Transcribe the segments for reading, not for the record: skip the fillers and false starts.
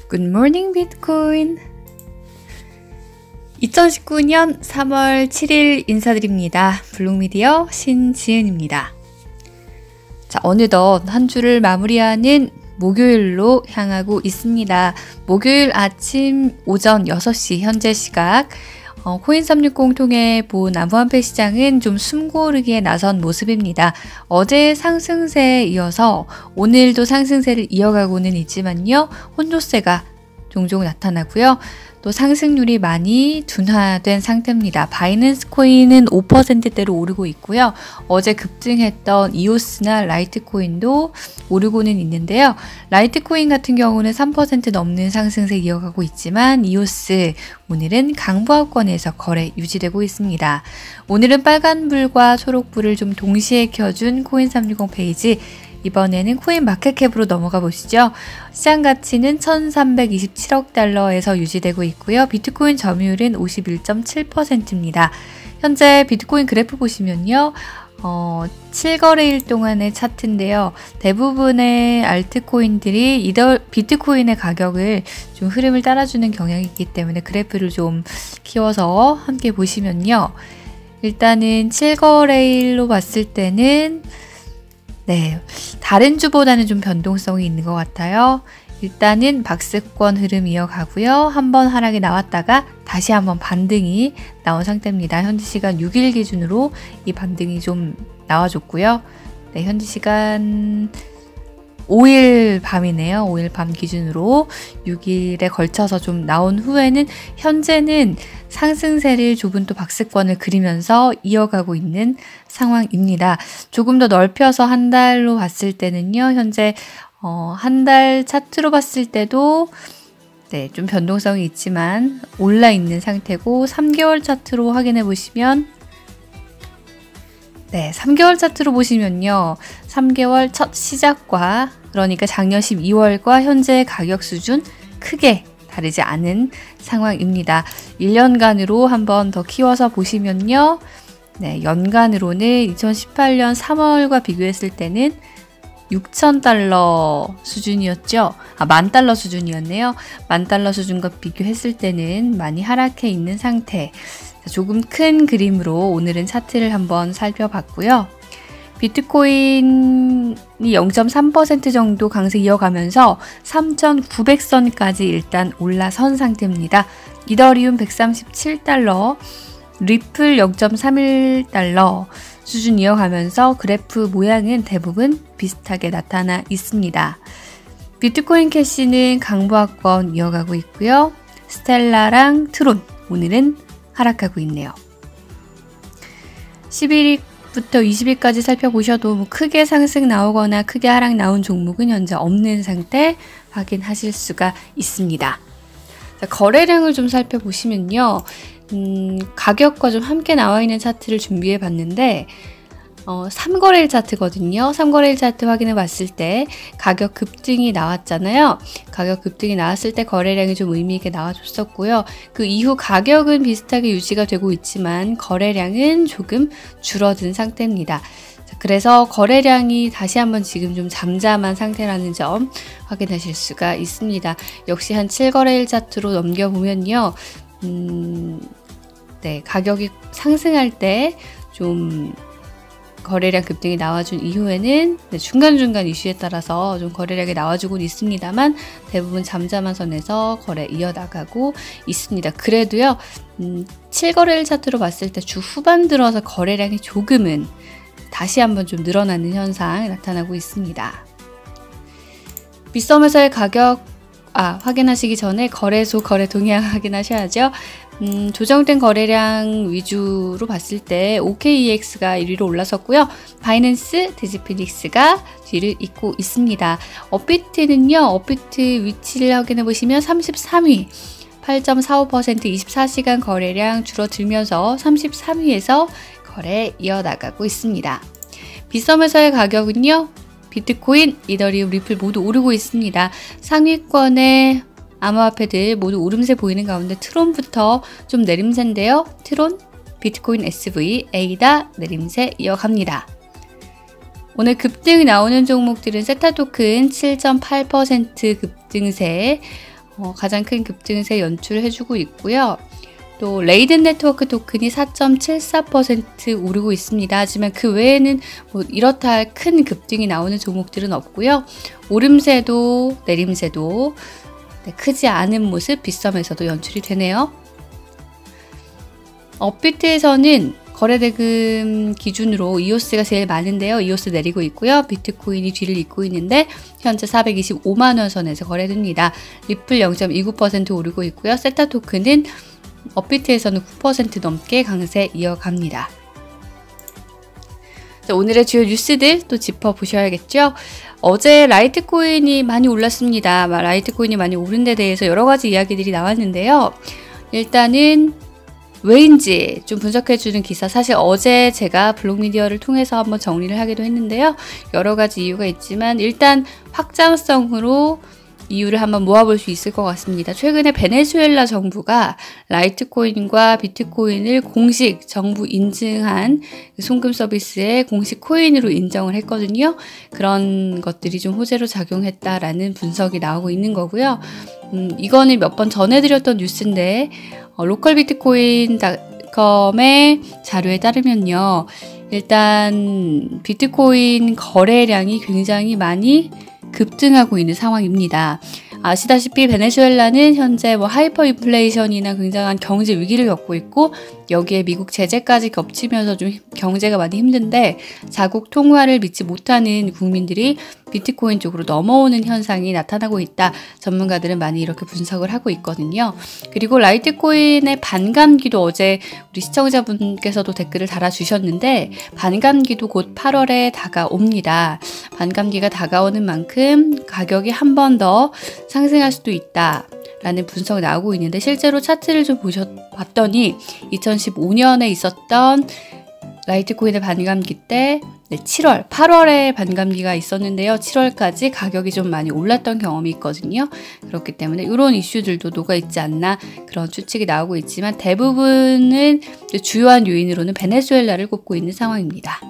Good morning, Bitcoin. 2019년 3월 7일 인사드립니다. 블록미디어 신지은입니다. 자, 어느덧 한 주를 마무리하는 목요일로 향하고 있습니다. 목요일 아침 오전 6시 현재 시각 코인360 통해 본 암호화폐 시장은 좀 숨고르기에 나선 모습입니다. 어제 상승세에 이어서 오늘도 상승세를 이어가고는 있지만요. 혼조세가 종종 나타나고요. 또 상승률이 많이 둔화된 상태입니다. 바이낸스 코인은 5%대로 오르고 있고요. 어제 급등했던 이오스나 라이트코인도 오르고는 있는데요. 라이트코인 같은 경우는 3% 넘는 상승세 이어가고 있지만 이오스 오늘은 강보합권에서 거래 유지되고 있습니다. 오늘은 빨간불과 초록불을 좀 동시에 켜준 코인360 페이지, 이번에는 코인 마켓캡으로 넘어가 보시죠. 시장 가치는 1327억 달러에서 유지되고 있고요. 비트코인 점유율은 51.7%입니다. 현재 비트코인 그래프 보시면요. 7거래일 동안의 차트인데요. 대부분의 알트코인들이 비트코인의 가격을 좀 흐름을 따라주는 경향이 있기 때문에 그래프를 좀 키워서 함께 보시면요. 일단은 7거래일로 봤을 때는 다른 주보다는 좀 변동성이 있는 것 같아요. 일단은 박스권 흐름 이어가고요. 한번 하락이 나왔다가 다시 한번 반등이 나온 상태입니다. 현지 시간 6일 기준으로 이 반등이 좀 나와줬고요. 네, 현지 시간 5일 밤이네요. 5일 밤 기준으로 6일에 걸쳐서 좀 나온 후에는 현재는 상승세를 좁은 또 박스권을 그리면서 이어가고 있는 상황입니다. 조금 더 넓혀서 한 달로 봤을 때는요. 현재 한 달 차트로 봤을 때도 좀 변동성이 있지만 올라 있는 상태고 3개월 차트로 확인해 보시면 3개월 차트로 보시면요. 3개월 첫 시작과 그러니까 작년 12월과 현재 가격 수준 크게 다르지 않은 상황입니다. 1년간으로 한번 더 키워서 보시면요. 연간으로는 2018년 3월과 비교했을 때는 6,000달러 수준이었죠. $10,000 수준이었네요. $10,000 수준과 비교했을 때는 많이 하락해 있는 상태. 조금 큰 그림으로 오늘은 차트를 한번 살펴봤고요. 비트코인이 0.3% 정도 강세 이어가면서 3,900선까지 일단 올라선 상태입니다. 이더리움 $137, 리플 0.31달러 수준 이어가면서 그래프 모양은 대부분 비슷하게 나타나 있습니다. 비트코인 캐시는 강보합권 이어가고 있고요. 스텔라랑 트론 오늘은 하락하고 있네요. 11일부터 20일까지 살펴보셔도 크게 상승 나오거나 크게 하락 나온 종목은 현재 없는 상태 확인하실 수가 있습니다. 자, 거래량을 좀 살펴보시면요. 가격과 좀 함께 나와 있는 차트를 준비해 봤는데 3거래일 차트거든요. 3거래일 차트 확인해 봤을 때 가격 급등이 나왔잖아요. 가격 급등이 나왔을 때 거래량이 좀 의미 있게 나와줬었고요. 그 이후 가격은 비슷하게 유지가 되고 있지만 거래량은 조금 줄어든 상태입니다. 그래서 거래량이 다시 한번 지금 좀 잠잠한 상태라는 점 확인하실 수가 있습니다. 역시 한 7거래일 차트로 넘겨보면요. 가격이 상승할 때 좀 거래량 급등이 나와준 이후에는 중간중간 이슈에 따라서 좀 거래량이 나와주곤 있습니다만 대부분 잠잠한 선에서 거래 이어나가고 있습니다. 그래도요, 7거래일 차트로 봤을 때 주 후반 들어서 거래량이 조금은 다시 한번 좀 늘어나는 현상 나타나고 있습니다. 빗썸에서의 가격 확인하시기 전에 거래소 거래 동향 확인하셔야죠. 조정된 거래량 위주로 봤을 때 OKEX가 1위로 올라섰고요. 바이낸스, 디지피닉스가 뒤를 잇고 있습니다. 업비트는요. 업비트 위치를 확인해 보시면 33위, 8.45% 24시간 거래량 줄어들면서 33위에서 거래 이어나가고 있습니다. 빗썸에서의 가격은요. 비트코인, 이더리움, 리플 모두 오르고 있습니다. 상위권의 암호화폐들 모두 오름세 보이는 가운데 트론부터 좀 내림세인데요. 트론, 비트코인 SV, 에이다 내림세 이어갑니다. 오늘 급등 나오는 종목들은 세타 토큰 7.8% 급등세, 가장 큰 급등세 연출해주고 있고요. 또 레이든 네트워크 토큰이 4.74% 오르고 있습니다. 하지만 그 외에는 뭐 이렇다 할 큰 급등이 나오는 종목들은 없고요. 오름세도 내림세도 크지 않은 모습 빗썸에서도 연출이 되네요. 업비트에서는 거래대금 기준으로 이오스가 제일 많은데요. 이오스 내리고 있고요. 비트코인이 뒤를 잇고 있는데 현재 425만원 선에서 거래됩니다. 리플 0.29% 오르고 있고요. 세타 토큰은 업비트에서는 9% 넘게 강세 이어갑니다. 자, 오늘의 주요 뉴스들 또 짚어보셔야겠죠. 어제 라이트코인이 많이 올랐습니다. 라이트코인이 많이 오른 데 대해서 여러 가지 이야기들이 나왔는데요. 일단은 왜인지 좀 분석해주는 기사, 사실 어제 제가 블록미디어를 통해서 한번 정리를 하기도 했는데요. 여러 가지 이유가 있지만 일단 확장성으로 이유를 한번 모아볼 수 있을 것 같습니다. 최근에 베네수엘라 정부가 라이트코인과 비트코인을 공식 정부 인증한 송금 서비스의 공식 코인으로 인정을 했거든요. 그런 것들이 좀 호재로 작용했다라는 분석이 나오고 있는 거고요. 이거는 몇 번 전해드렸던 뉴스인데 로컬비트코인.com의 자료에 따르면요. 일단 비트코인 거래량이 굉장히 많이 급등하고 있는 상황입니다. 아시다시피 베네수엘라는 현재 하이퍼 인플레이션이나 굉장한 경제 위기를 겪고 있고 여기에 미국 제재까지 겹치면서 좀 경제가 많이 힘든데 자국 통화를 믿지 못하는 국민들이 비트코인 쪽으로 넘어오는 현상이 나타나고 있다. 전문가들은 많이 이렇게 분석을 하고 있거든요. 그리고 라이트코인의 반감기도 어제 우리 시청자분께서도 댓글을 달아주셨는데 반감기도 곧 8월에 다가옵니다. 반감기가 다가오는 만큼 가격이 한 번 더 상승할 수도 있다. 라는 분석이 나오고 있는데 실제로 차트를 좀 봤더니 2015년에 있었던 라이트코인의 반감기 때 8월에 반감기가 있었는데요. 7월까지 가격이 좀 많이 올랐던 경험이 있거든요. 그렇기 때문에 이런 이슈들도 녹아있지 않나 그런 추측이 나오고 있지만 대부분은 주요한 요인으로는 베네수엘라를 꼽고 있는 상황입니다.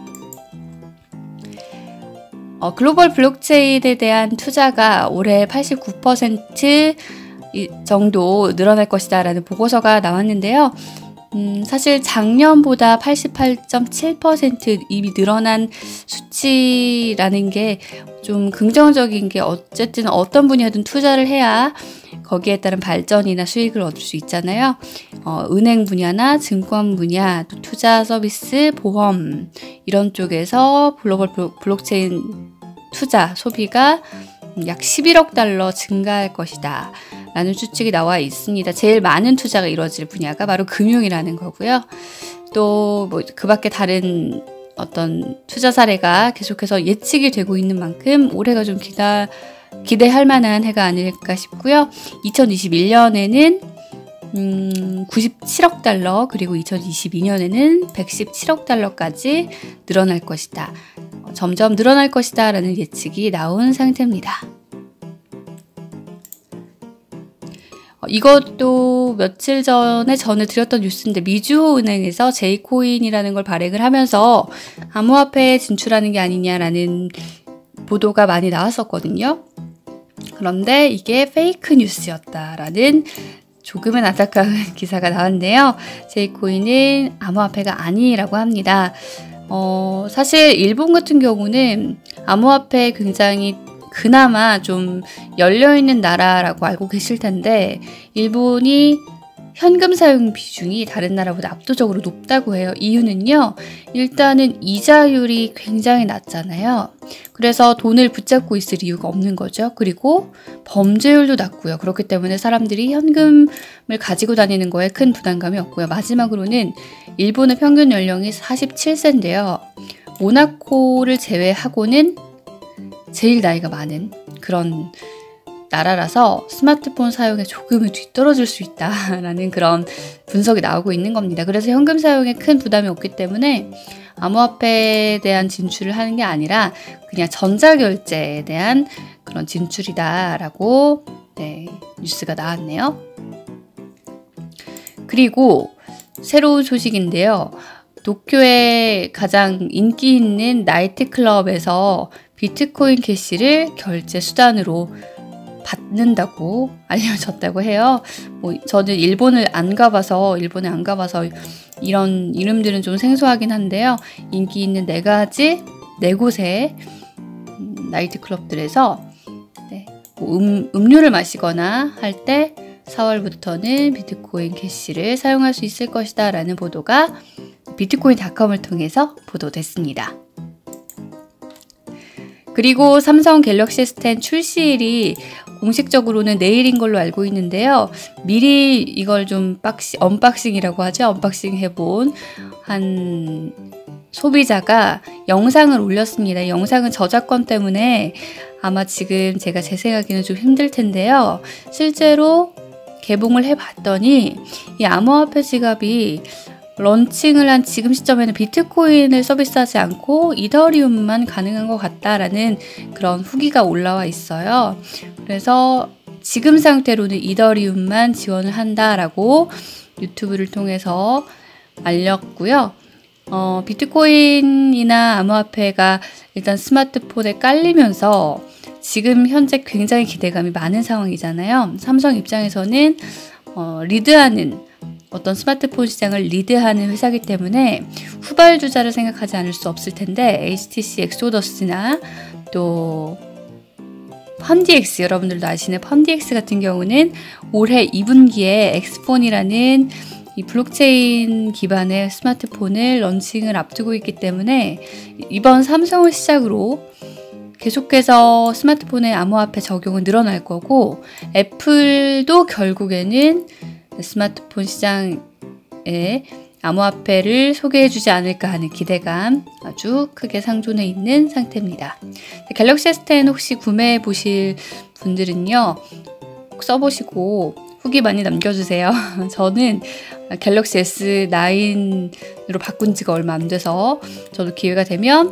글로벌 블록체인에 대한 투자가 올해 89% 정도 늘어날 것이다 라는 보고서가 나왔는데요. 사실 작년보다 88.7% 이미 늘어난 수치라는 게 좀 긍정적인 게 어쨌든 어떤 분야든 투자를 해야 거기에 따른 발전이나 수익을 얻을 수 있잖아요. 은행 분야나 증권 분야, 또 투자 서비스, 보험 이런 쪽에서 글로벌 블록체인 투자 소비가 약 11억 달러 증가할 것이다 라는 추측이 나와 있습니다. 제일 많은 투자가 이루어질 분야가 바로 금융이라는 거고요. 또 그 밖에 다른 어떤 투자 사례가 계속해서 예측이 되고 있는 만큼 올해가 좀 기대할 만한 해가 아닐까 싶고요. 2021년에는 97억 달러 그리고 2022년에는 117억 달러까지 늘어날 것이다. 점점 늘어날 것이다 라는 예측이 나온 상태입니다. 이것도 며칠 전에 전해드렸던 뉴스인데 미주호은행에서 제이코인이라는 걸 발행을 하면서 암호화폐에 진출하는 게 아니냐라는 보도가 많이 나왔었거든요. 그런데 이게 페이크 뉴스였다라는 조금은 안타까운 기사가 나왔는데요. 제이코인은 암호화폐가 아니라고 합니다. 사실 일본 같은 경우는 암호화폐에 굉장히 그나마 좀 열려있는 나라라고 알고 계실 텐데 일본이 현금 사용 비중이 다른 나라보다 압도적으로 높다고 해요. 이유는요. 일단은 이자율이 굉장히 낮잖아요. 그래서 돈을 붙잡고 있을 이유가 없는 거죠. 그리고 범죄율도 낮고요. 그렇기 때문에 사람들이 현금을 가지고 다니는 거에 큰 부담감이 없고요. 마지막으로는 일본의 평균 연령이 47세인데요. 모나코를 제외하고는 제일 나이가 많은 그런 나라라서 스마트폰 사용에 조금은 뒤떨어질 수 있다라는 그런 분석이 나오고 있는 겁니다. 그래서 현금 사용에 큰 부담이 없기 때문에 암호화폐에 대한 진출을 하는 게 아니라 그냥 전자결제에 대한 그런 진출이다라고 뉴스가 나왔네요. 그리고 새로운 소식인데요. 도쿄의 가장 인기 있는 나이트클럽에서 비트코인 캐시를 결제 수단으로 받는다고 알려졌다고 해요. 뭐 저는 일본에 안 가봐서 이런 이름들은 좀 생소하긴 한데요. 인기 있는 4가지 4곳의 나이트클럽들에서 뭐 음료를 마시거나 할 때 4월부터는 비트코인 캐시를 사용할 수 있을 것이다 라는 보도가 비트코인닷컴을 통해서 보도됐습니다. 그리고 삼성 갤럭시 S10 출시일이 공식적으로는 내일인 걸로 알고 있는데요. 미리 이걸 좀 언박싱이라고 하죠. 언박싱 해본 한 소비자가 영상을 올렸습니다. 영상은 저작권 때문에 아마 지금 제가 재생하기는 좀 힘들 텐데요. 실제로 개봉을 해봤더니 이 암호화폐 지갑이 런칭을 한 지금 시점에는 비트코인을 서비스하지 않고 이더리움만 가능한 것 같다라는 그런 후기가 올라와 있어요. 그래서 지금 상태로는 이더리움만 지원을 한다라고 유튜브를 통해서 알렸고요. 비트코인이나 암호화폐가 일단 스마트폰에 깔리면서 지금 현재 굉장히 기대감이 많은 상황이잖아요. 삼성 입장에서는 리드하는 어떤 스마트폰 시장을 리드하는 회사이기 때문에 후발주자를 생각하지 않을 수 없을 텐데 HTC 엑소더스나 또 펀디엑스, 여러분들도 아시는 펀디엑스 같은 경우는 올해 2분기에 엑스폰이라는 이 블록체인 기반의 스마트폰을 런칭을 앞두고 있기 때문에 이번 삼성을 시작으로 계속해서 스마트폰의 암호화폐 적용은 늘어날 거고, 애플도 결국에는 스마트폰 시장에 암호화폐를 소개해주지 않을까 하는 기대감 아주 크게 상존해 있는 상태입니다. 갤럭시 S10 혹시 구매해 보실 분들은요, 꼭 써보시고 후기 많이 남겨주세요. 저는 갤럭시 S9으로 바꾼 지가 얼마 안 돼서 저도 기회가 되면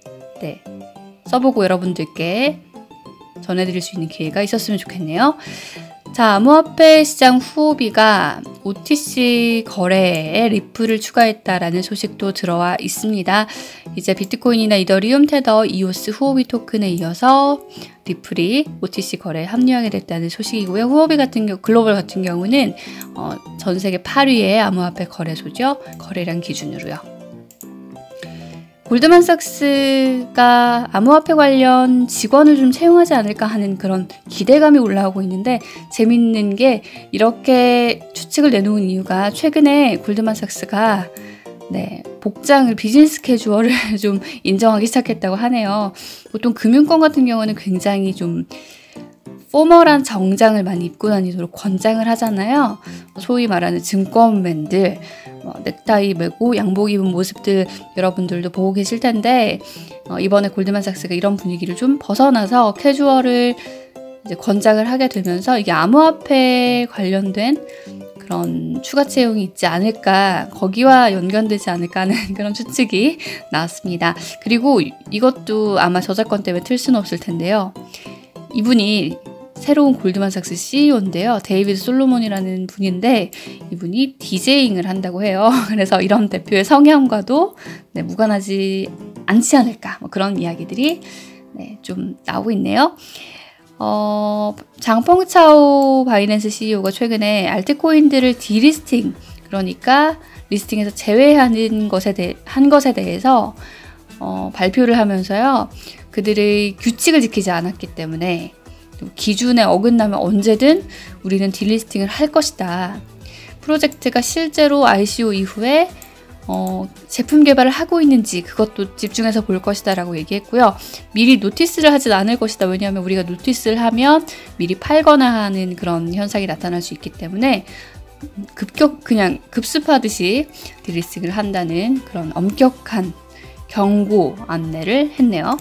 써보고 여러분들께 전해드릴 수 있는 기회가 있었으면 좋겠네요. 자, 암호화폐 시장 후오비가 OTC 거래에 리플을 추가했다라는 소식도 들어와 있습니다. 이제 비트코인이나 이더리움, 테더, 이오스 후오비 토큰에 이어서 리플이 OTC 거래에 합류하게 됐다는 소식이고요. 후오비 같은 경우, 글로벌 같은 경우는 전 세계 8위의 암호화폐 거래소죠. 거래량 기준으로요. 골드만삭스가 암호화폐 관련 직원을 좀 채용하지 않을까 하는 그런 기대감이 올라오고 있는데, 재밌는 게 이렇게 추측을 내놓은 이유가 최근에 골드만삭스가 복장을, 비즈니스 캐주얼을 좀 인정하기 시작했다고 하네요. 보통 금융권 같은 경우는 굉장히 좀 포멀한 정장을 많이 입고 다니도록 권장을 하잖아요. 소위 말하는 증권맨들, 넥타이 메고 양복 입은 모습들 여러분들도 보고 계실 텐데, 이번에 골드만삭스가 이런 분위기를 좀 벗어나서 캐주얼을 이제 권장을 하게 되면서 이게 암호화폐 관련된 그런 추가 채용이 있지 않을까, 거기와 연관되지 않을까 하는 그런 추측이 나왔습니다. 그리고 이것도 아마 저작권 때문에 틀 수는 없을 텐데요. 이분이 새로운 골드만삭스 CEO인데요. 데이비드 솔로몬이라는 분인데 이분이 디제잉을 한다고 해요. 그래서 이런 대표의 성향과도 무관하지 않지 않을까, 그런 이야기들이 좀 나오고 있네요. 장펑차오 바이낸스 CEO가 최근에 알트코인들을 디리스팅, 그러니까 리스팅에서 제외하는 것에 대해서 발표를 하면서요, 그들의 규칙을 지키지 않았기 때문에 기준에 어긋나면 언제든 우리는 딜리스팅을 할 것이다. 프로젝트가 실제로 ICO 이후에 제품 개발을 하고 있는지 그것도 집중해서 볼 것이다 라고 얘기했고요. 미리 노티스를 하지 않을 것이다. 왜냐하면 우리가 노티스를 하면 미리 팔거나 하는 그런 현상이 나타날 수 있기 때문에 그냥 급습하듯이 딜리스팅을 한다는 그런 엄격한 경고 안내를 했네요.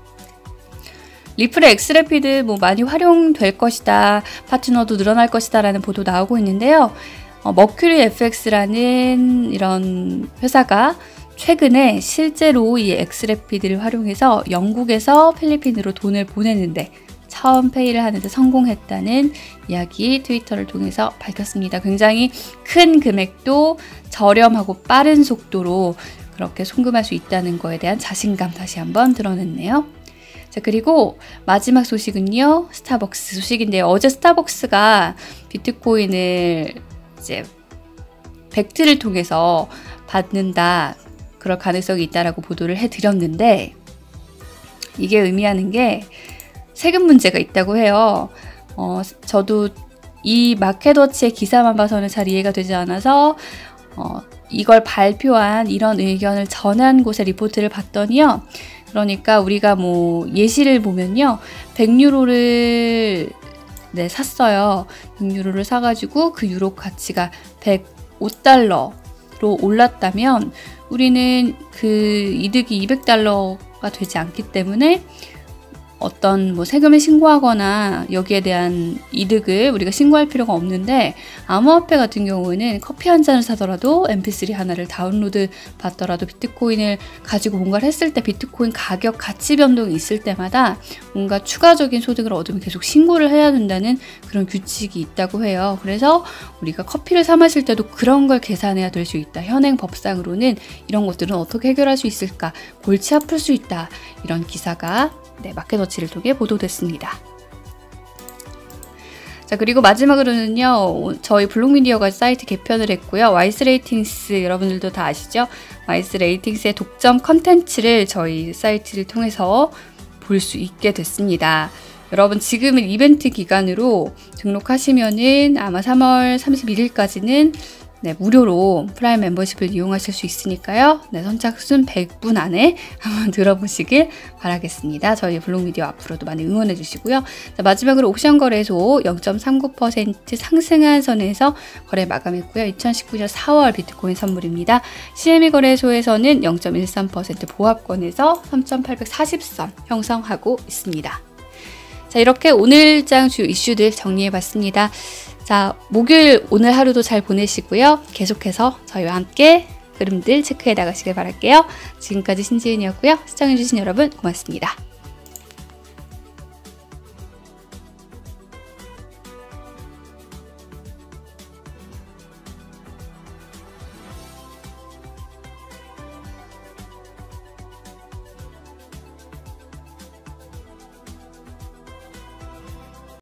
리플의 엑스래피드 많이 활용될 것이다, 파트너도 늘어날 것이다 라는 보도 나오고 있는데요. 머큐리 FX라는 이런 회사가 최근에 실제로 이 엑스래피드를 활용해서 영국에서 필리핀으로 돈을 보내는데 처음 페이를 하는데 성공했다는 이야기 트위터를 통해서 밝혔습니다. 굉장히 큰 금액도 저렴하고 빠른 속도로 그렇게 송금할 수 있다는 거에 대한 자신감 다시 한번 드러냈네요. 자, 그리고 마지막 소식은요, 스타벅스 소식인데요. 어제 스타벅스가 비트코인을 이제 벡트를 통해서 받는다, 그럴 가능성이 있다라고 보도를 해드렸는데, 이게 의미하는 게 세금 문제가 있다고 해요. 저도 이 마켓워치의 기사만 봐서는 잘 이해가 되지 않아서 이걸 발표한 이런 의견을 전한 곳의 리포트를 봤더니요. 그러니까 우리가 뭐 예시를 보면요. 100유로를 샀어요. 100유로를 사가지고 그 유로 가치가 105달러로 올랐다면 우리는 그 이득이 200달러가 되지 않기 때문에 어떤 뭐 세금을 신고하거나 여기에 대한 이득을 우리가 신고할 필요가 없는데, 암호화폐 같은 경우에는 커피 한 잔을 사더라도 mp3 하나를 다운로드 받더라도 비트코인을 가지고 뭔가를 했을 때 비트코인 가격 가치 변동이 있을 때마다 뭔가 추가적인 소득을 얻으면 계속 신고를 해야 된다는 그런 규칙이 있다고 해요. 그래서 우리가 커피를 사 마실 때도 그런 걸 계산해야 될 수 있다. 현행 법상으로는 이런 것들은 어떻게 해결할 수 있을까? 골치 아플 수 있다. 이런 기사가 마켓워치를 통해 보도됐습니다. 자, 그리고 마지막으로는요, 저희 블록미디어가 사이트 개편을 했고요. 와이스레이팅스 여러분들도 다 아시죠? 와이스레이팅스의 독점 컨텐츠를 저희 사이트를 통해서 볼 수 있게 됐습니다. 여러분, 지금은 이벤트 기간으로 등록하시면은 아마 3월 31일까지는 무료로 프라임 멤버십을 이용하실 수 있으니까요. 선착순 100분 안에 한번 들어보시길 바라겠습니다. 저희 블록미디어 앞으로도 많이 응원해 주시고요. 자, 마지막으로 옵션 거래소 0.39% 상승한 선에서 거래 마감했고요. 2019년 4월 비트코인 선물입니다. CME 거래소에서는 0.13% 보합권에서 3.840선 형성하고 있습니다. 자, 이렇게 오늘장 주요 이슈들 정리해봤습니다. 자, 목요일 오늘 하루도 잘 보내시고요. 계속해서 저희와 함께 흐름들 체크해 나가시길 바랄게요. 지금까지 신지은이었고요. 시청해주신 여러분 고맙습니다.